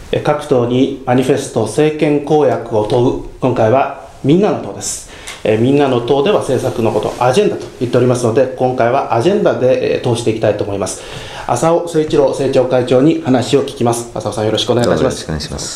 各党にマニフェスト政権公約を問う、今回はみんなの党です。みんなの党では政策のことアジェンダと言っておりますので、今回はアジェンダで通していきたいと思います。浅尾誠一郎政調会長に話を聞きます。浅尾さん、よろしくお願いいたします。 よろしくお願いします。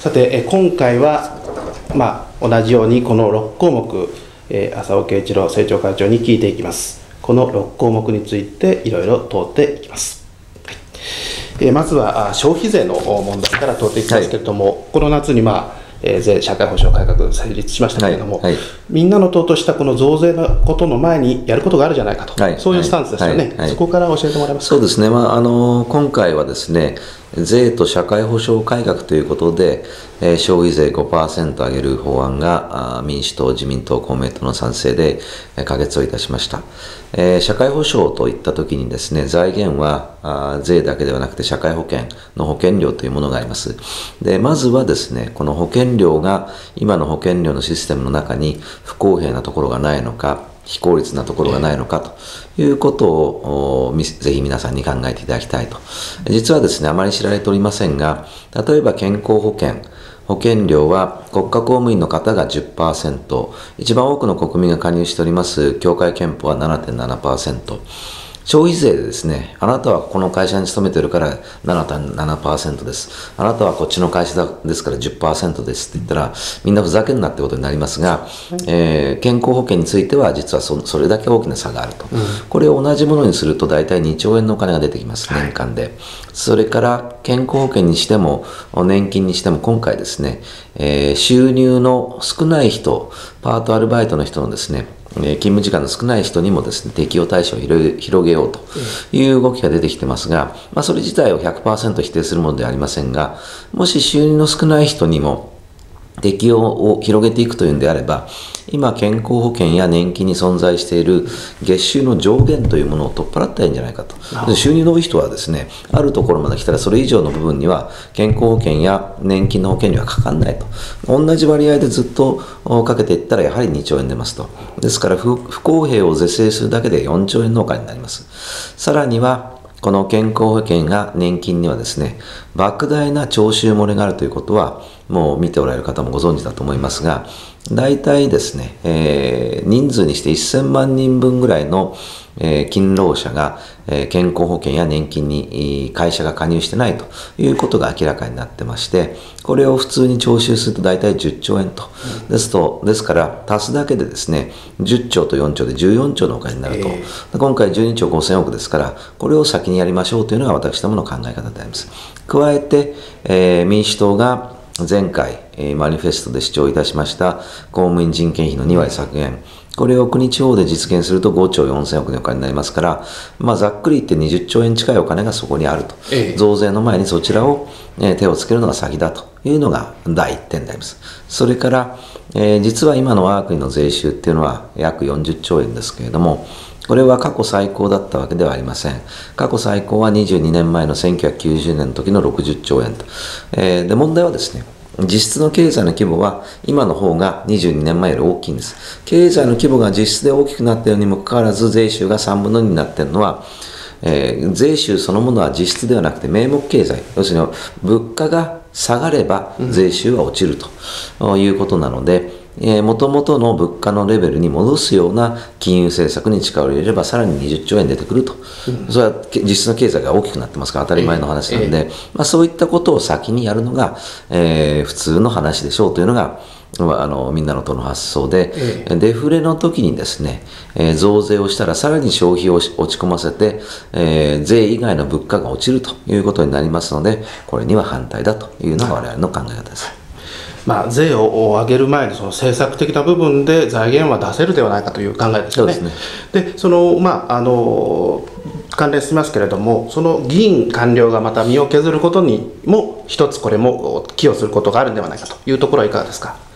さて、今回は、同じようにこの6項目、浅尾慶一郎政調会長に聞いていきます。この6項目についていろいろ問っていきます。まずは消費税の問題から問っていきますけれども、この夏に税社会保障改革成立しましたけれども、みんなの党としたこの増税のことの前にやることがあるじゃないかと、そういうスタンスですよね。そこから教えてもらえますか。 そうですね、今回はですね、税と社会保障改革ということで、消費税 5% 上げる法案が民主党、自民党、公明党の賛成で可決をいたしました。社会保障といったときにですね、財源は税だけではなくて社会保険の保険料というものがあります。で、まずはですね、この保険料が今の保険料のシステムの中に不公平なところがないのか、非効率なところがないのかということをぜひ皆さんに考えていただきたいと。実はですね、あまり知られておりませんが、例えば健康保険料は国家公務員の方が 10%、一番多くの国民が加入しております協会憲法は 7.7%、消費税でですね、あなたはこの会社に勤めているから 7.7% です。あなたはこっちの会社ですから 10% ですって言ったら、みんなふざけんなってことになりますが、健康保険については実はそれだけ大きな差があると。これを同じものにすると大体2兆円のお金が出てきます、年間で。それから健康保険にしても年金にしても今回ですね、収入の少ない人、パートアルバイトの人のですね、勤務時間の少ない人にもですね、適用対象を広げようという動きが出てきてますが、それ自体を 100% 否定するものではありませんが、もし収入の少ない人にも適用を広げていくというんであれば、今健康保険や年金に存在している月収の上限というものを取っ払ったらいいんじゃないかと。収入の多い人はですね、あるところまで来たらそれ以上の部分には健康保険や年金の保険料はかかんないと。同じ割合でずっとかけていったらやはり2兆円出ますと。ですから不公平を是正するだけで4兆円のお金になります。さらにはこの健康保険が年金にはですね、莫大な徴収漏れがあるということは、もう見ておられる方もご存知だと思いますが、大体ですね、人数にして1000万人分ぐらいの勤労者が健康保険や年金に会社が加入してないということが明らかになってまして、これを普通に徴収すると大体10兆円と。ですから足すだけでですね、10兆と4兆で14兆のお金になると。今回12兆5000億ですから、これを先にやりましょうというのが私どもの考え方であります。加えて、民主党が前回マニフェストで主張いたしました公務員人件費の2割削減、これを国地方で実現すると5兆4000億のお金になりますから、ざっくり言って20兆円近いお金がそこにあると。増税の前にそちらを手をつけるのが先だというのが第1点であります。それから、実は今の我が国の税収っていうのは約40兆円ですけれども、これは過去最高だったわけではありません。過去最高は22年前の1990年の時の60兆円と。で、問題はですね、実質の経済の規模は今の方が22年前より大きいんです。経済の規模が実質で大きくなっているにもかかわらず税収が3分の2になっているのは、税収そのものは実質ではなくて名目経済、要するに物価が下がれば税収は落ちるということなので、もともとの物価のレベルに戻すような金融政策に力を入れればさらに20兆円出てくると。それは実質の経済が大きくなってますから当たり前の話なので、そういったことを先にやるのが、普通の話でしょうというのがみんなの党の発想で、デフレの時にですね、増税をしたらさらに消費を落ち込ませて、税以外の物価が落ちるということになりますので、これには反対だというのが我々の考え方です。 税を上げる前にその政策的な部分で財源は出せるではないかという考えですよね。そうですね。関連しますけれども、その議員官僚がまた身を削ることにも一つこれも寄与することがあるんではないかというところはいかがですか。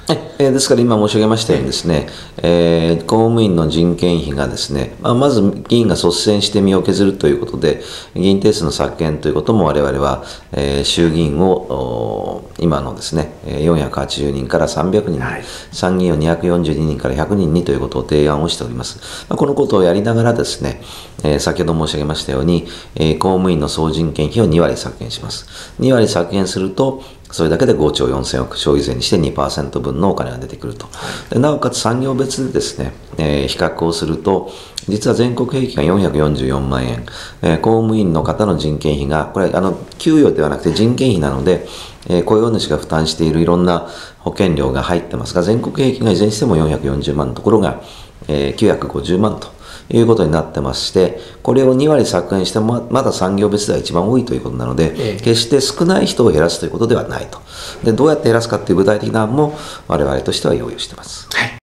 ですから今申し上げましたようにですね、公務員の人件費がですね、まず議員が率先して身を削るということで、議員定数の削減ということも我々は、衆議院を今のですね、480人から300人に、参議院を242人から100人にということを提案をしております。このことをやりながらですね、先ほど申し上げましたように、公務員の総人件費を2割削減します。2割削減すると、それだけで5兆4000億、消費税にして 2% 分のお金が出てくると。でなおかつ産業別でですね、比較をすると、実は全国平均が444万円、公務員の方の人件費が、これ給与ではなくて人件費なので、雇用主が負担しているいろんな保険料が入ってますが、全国平均がいずれにしても440万のところが、950万ということになってまして、これを2割削減してもまだ産業別では一番多いということなので、決して少ない人を減らすということではないと。で、どうやって減らすかという具体的な案も我々としては用意しています。